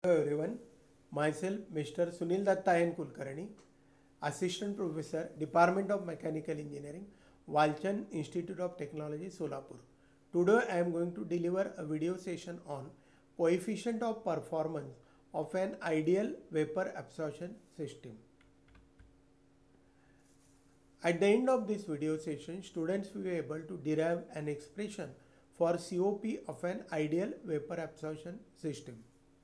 Hello everyone, myself Mr. Sunil Datta N. Kulkarni, Assistant Professor, Department of Mechanical Engineering, Walchand Institute of Technology, Solapur. Today I am going to deliver a video session on coefficient of performance of an ideal vapor absorption system. At the end of this video session, students will be able to derive an expression for COP of an ideal vapor absorption system.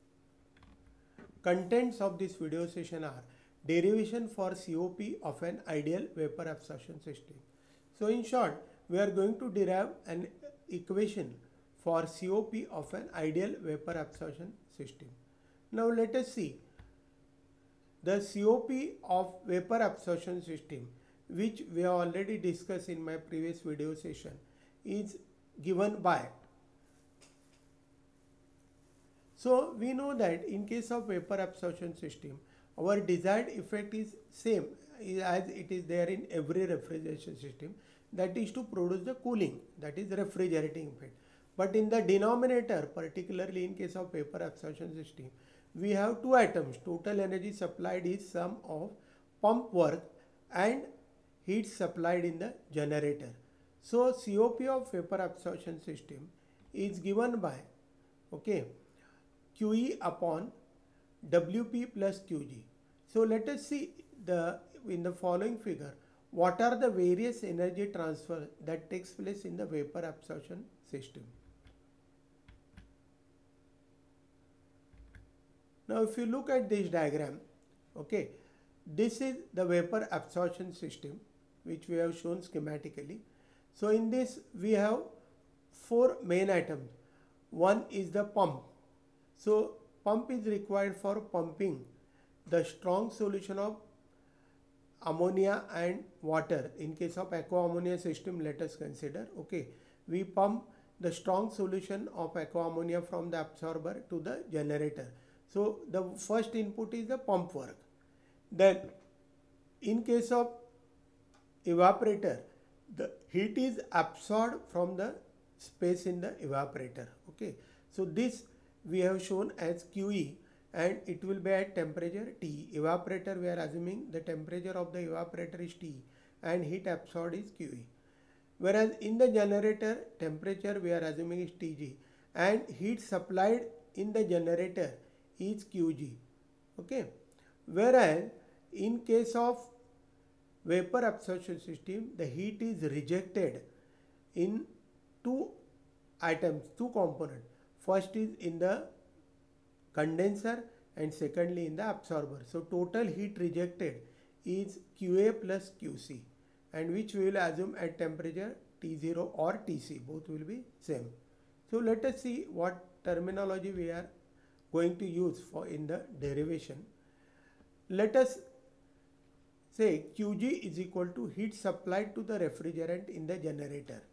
Contents of this video session are derivation for COP of an ideal vapor absorption system. So in short, we are going to derive an equation for COP of an ideal vapor absorption system. Now let us see the COP of vapor absorption system, which we have already discussed in my previous video session, is given by. So we know that in case of vapor absorption system, our desired effect is same as it is there in every refrigeration system, that is to produce the cooling, that is refrigerating effect. But in the denominator, particularly in case of vapor absorption system, we have two items. Total energy supplied is sum of pump work and heat supplied in the generator. So COP of vapor absorption system is given by QE upon WP plus QG. So let us see in the following figure what are the various energy transfer that takes place in the vapor absorption system. Now if you look at this diagram, this is the vapor absorption system which we have shown schematically. So in this we have four main items. One is the pump. So pump is required for pumping the strong solution of ammonia and water. In case of aqua ammonia system, let us consider, we pump the strong solution of aqua ammonia from the absorber to the generator. So the first input is the pump work. Then in case of evaporator, the heat is absorbed from the space in the evaporator. So this we have shown as QE, and it will be at temperature T. Evaporator, we are assuming the temperature of the evaporator is T and heat absorbed is QE. Whereas in the generator, temperature we are assuming is TG and heat supplied in the generator is QG. Whereas in case of vapor absorption system, the heat is rejected in two items, two components. First is in the condenser and secondly in the absorber. So total heat rejected is QA plus QC, and which we will assume at temperature T0 or TC, both will be same. So let us see what terminology we are going to use for in the derivation. Let us say QG is equal to heat supplied to the refrigerant in the generator.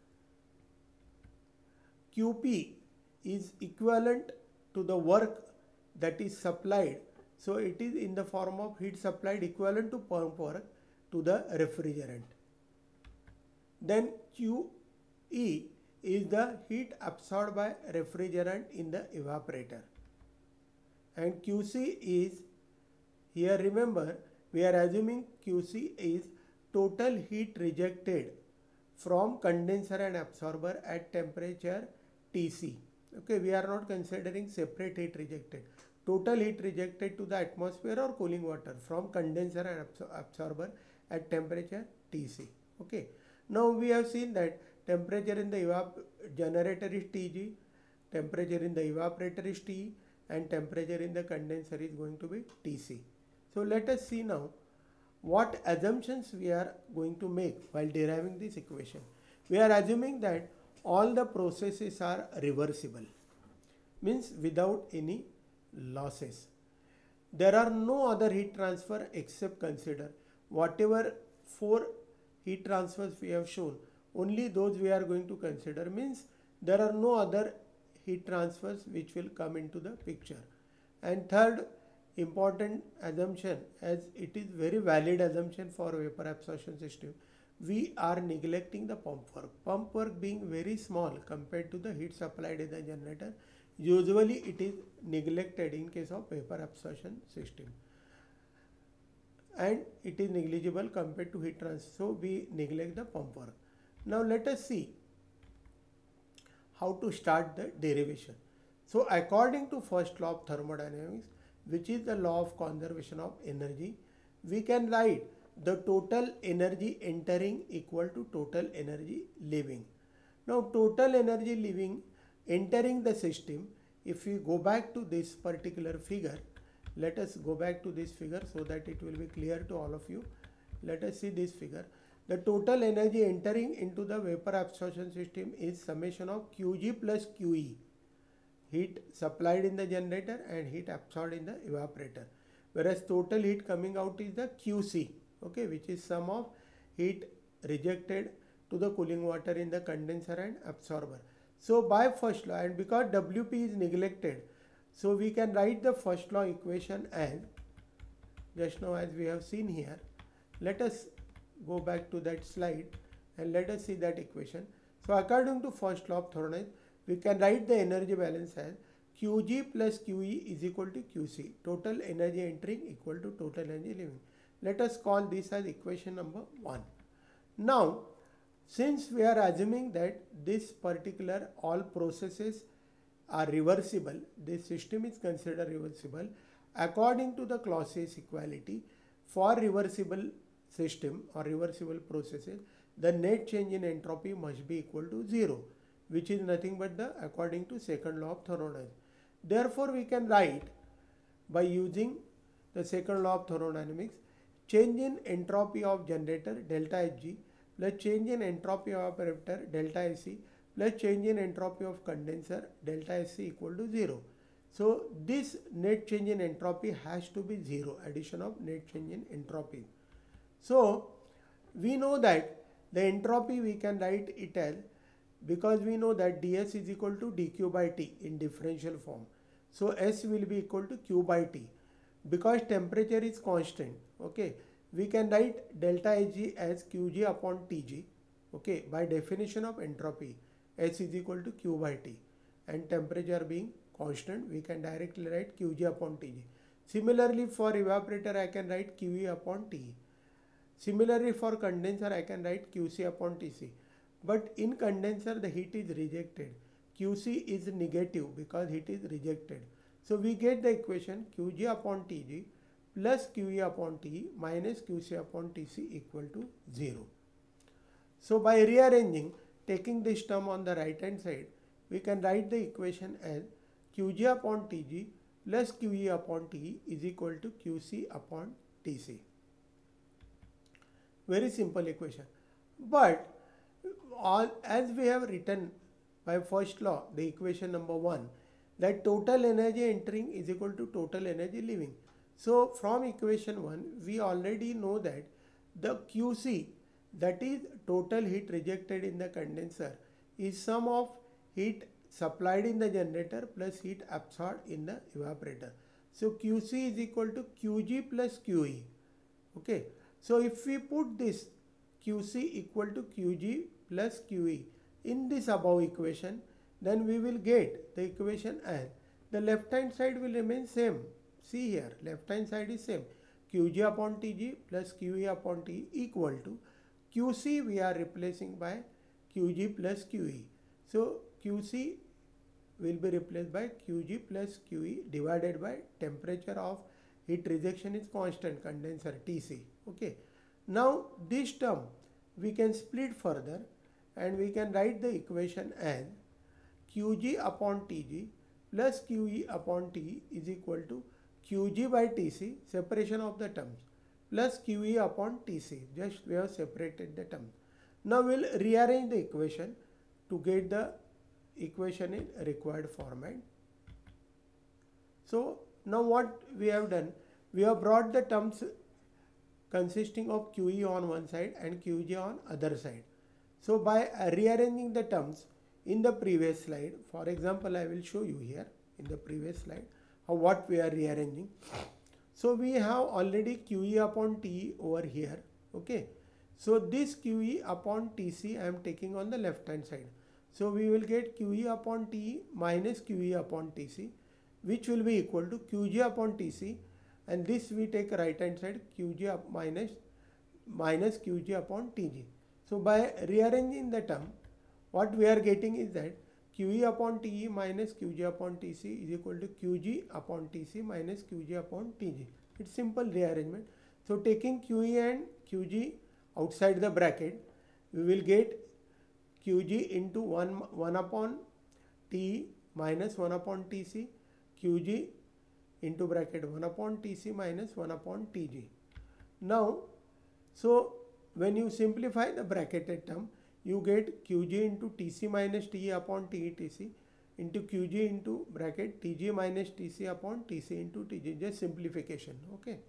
QP is equivalent to the work that is supplied. So it is in the form of heat supplied equivalent to pump work to the refrigerant. Then QE is the heat absorbed by refrigerant in the evaporator. And QC is, here remember, we are assuming QC is total heat rejected from condenser and absorber at temperature TC. We are not considering separate heat rejected. Total heat rejected to the atmosphere or cooling water from condenser and absorber at temperature TC. Now we have seen that temperature in the generator is TG, temperature in the evaporator is TE, and temperature in the condenser is going to be TC. So let us see now what assumptions we are going to make while deriving this equation. We are assuming that all the processes are reversible, means without any losses. There are no other heat transfer except consider whatever four heat transfers we have shown, only those we are going to consider, means there are no other heat transfers which will come into the picture. And third important assumption, as it is very valid assumption for vapor absorption system, we are neglecting the pump work. Pump work being very small compared to the heat supplied in the generator, Usually it is neglected in case of vapor absorption system, and it is negligible compared to heat transfer. So we neglect the pump work. Now let us see how to start the derivation. So according to first law of thermodynamics, which is the law of conservation of energy, we can write the total energy entering equal to total energy leaving. Now total energy leaving entering the system, if we go back to this particular figure, let us go back to this figure so that it will be clear to all of you. Let us see this figure. The total energy entering into the vapor absorption system is summation of Qg plus Qe, heat supplied in the generator and heat absorbed in the evaporator, whereas total heat coming out is the Qc, okay, which is sum of heat rejected to the cooling water in the condenser and absorber. So by first law, and because Wp is neglected, so we can write the first law equation as just now as we have seen here. Let us go back to that slide and let us see that equation. So according to first law of thermodynamics, we can write the energy balance as Qg plus Qe is equal to Qc, total energy entering equal to total energy leaving. Let us call this as equation number 1. Now, since we are assuming that this particular all processes are reversible, this system is considered reversible, according to the Clausius equality, for reversible system or reversible processes, the net change in entropy must be equal to 0, which is nothing but the according to second law of thermodynamics. Therefore, we can write by using the second law of thermodynamics, change in entropy of generator delta Hg plus change in entropy of evaporator delta Sc plus change in entropy of condenser delta Sc equal to 0. So this net change in entropy has to be 0, addition of net change in entropy. So we know that the entropy we can write it as, because we know that ds is equal to dq by t in differential form. So S will be equal to q by t. Because temperature is constant, okay, we can write delta Hg as Qg upon Tg, okay, by definition of entropy, S is equal to q by t, and temperature being constant, we can directly write Qg upon Tg. Similarly, for evaporator, I can write Qe upon Te. Similarly, for condenser, I can write Qc upon Tc. But in condenser, the heat is rejected. Qc is negative because heat is rejected. So we get the equation Qg upon Tg plus Qe upon Te minus Qc upon Tc equal to 0. So by rearranging, taking this term on the right hand side, we can write the equation as Qg upon Tg plus Qe upon Te is equal to Qc upon Tc. Very simple equation. But as we have written by first law, the equation number 1, that total energy entering is equal to total energy leaving. So from equation 1, we already know that the Qc, that is total heat rejected in the condenser, is sum of heat supplied in the generator plus heat absorbed in the evaporator. So Qc is equal to Qg plus Qe. Okay. So if we put this Qc equal to Qg plus Qe in this above equation, then we will get the equation as the left hand side will remain same. See here, left hand side is same. Qg upon Tg plus Qe upon Te equal to Qc we are replacing by Qg plus Qe. So Qc will be replaced by Qg plus Qe divided by temperature of heat rejection is constant, condenser Tc. Okay. Now this term we can split further and we can write the equation as Qg upon Tg plus Qe upon Te is equal to Qg by Tc, separation of the terms, plus Qe upon Tc, just we have separated the terms. Now we will rearrange the equation to get the equation in required format. So now what we have done, we have brought the terms consisting of Qe on one side and Qg on other side. So by rearranging the terms in the previous slide, for example, I will show you here in the previous slide how what we are rearranging. So we have already Qe upon Te over here. Okay. So this Qe upon Tc I am taking on the left hand side. So we will get QE upon TE minus QE upon TC, which will be equal to QG upon TC, and this we take right hand side, QG up minus QG upon TG. So by rearranging the term, what we are getting is that QE upon TE minus QG upon TC is equal to QG upon TC minus QG upon TG. It's simple rearrangement. So taking QE and QG outside the bracket, we will get QG into 1 upon TE minus 1 upon TC, QG into bracket 1 upon TC minus 1 upon TG. Now, so when you simplify the bracketed term, you get QG into TC minus TE upon TE TC into QG into bracket TG minus TC upon TC into TG, just simplification. Okay.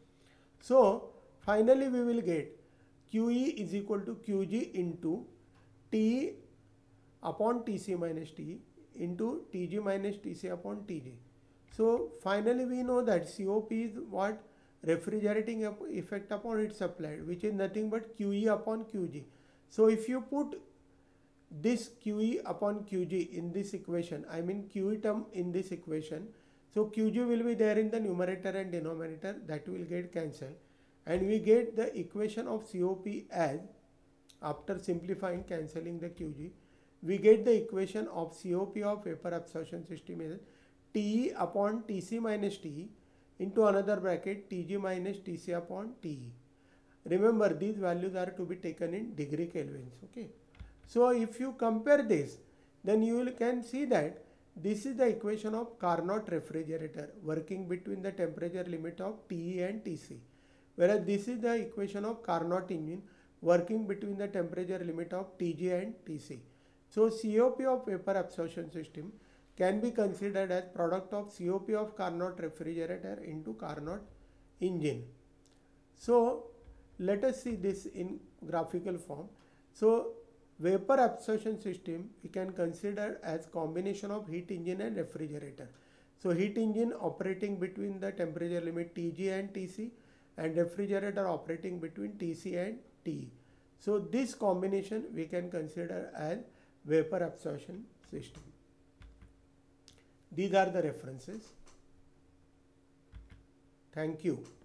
So finally we will get QE is equal to QG into TE upon TC minus TE into TG minus TC upon TG. So finally we know that COP is what? Refrigerating effect upon its applied, which is nothing but QE upon QG. So if you put this QE upon QG in this equation, I mean QE term in this equation, so QG will be there in the numerator and denominator, that will get cancelled, and we get the equation of COP as, after simplifying, cancelling the QG, we get the equation of COP of vapor absorption system is TE upon TC minus TE into another bracket TG minus TC upon TE. Remember, these values are to be taken in degree kelvins. Okay. So if you compare this, then you can see that this is the equation of Carnot refrigerator working between the temperature limit of TE and TC, whereas this is the equation of Carnot engine working between the temperature limit of TG and TC. So COP of vapor absorption system can be considered as product of COP of Carnot refrigerator into Carnot engine. So let us see this in graphical form. So vapor absorption system we can consider as combination of heat engine and refrigerator. So heat engine operating between the temperature limit TG and TC, and refrigerator operating between TC and TE. So this combination we can consider as vapor absorption system. These are the references. Thank you.